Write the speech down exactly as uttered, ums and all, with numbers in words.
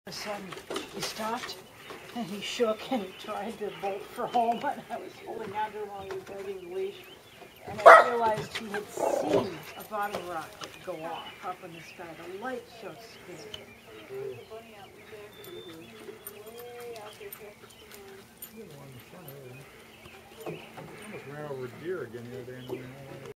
a sudden, he stopped and he shook and he tried to bolt for home, and I was holding on to him while he was dragging the leash. And I realized he had seen a bottom rocket go off up in the sky. The light showed skin. Almost ran over a deer again the other day.